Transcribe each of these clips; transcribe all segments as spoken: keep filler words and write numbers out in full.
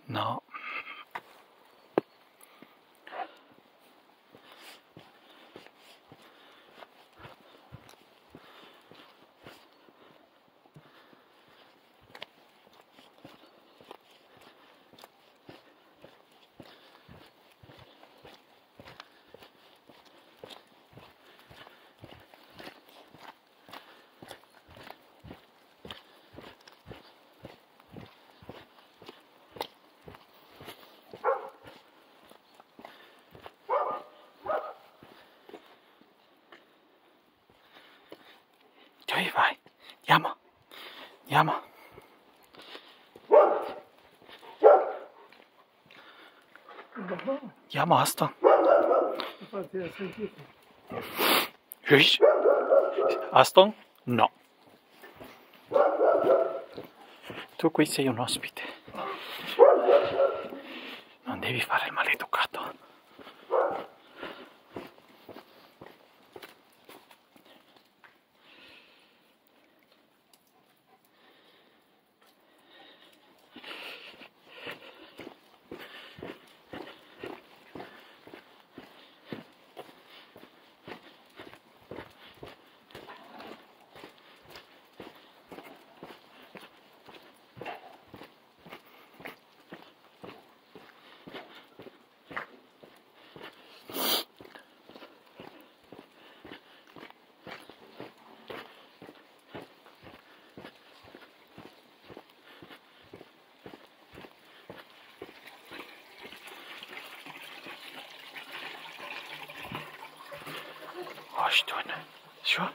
No. Dove vai? Andiamo. Andiamo. Andiamo, Aston. Aston? No. Tu qui sei un ospite. Non devi fare il maleducato. Was tun? Schon?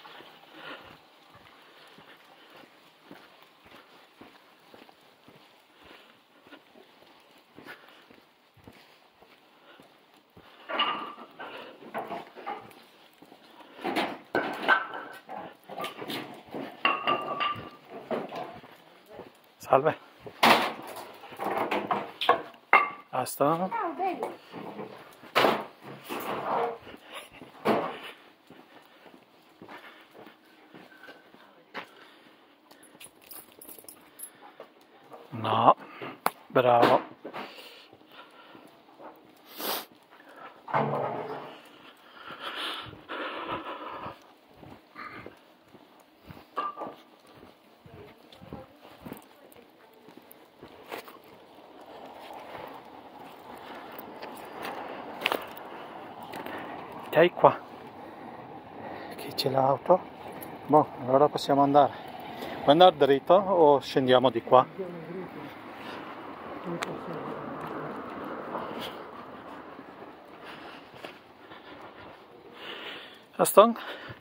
Salve. Asta? Ciao, baby. No, bravo. Dai qua, che c'è l'auto. Boh, allora possiamo andare. Vuoi andare dritto o scendiamo di qua? Aston?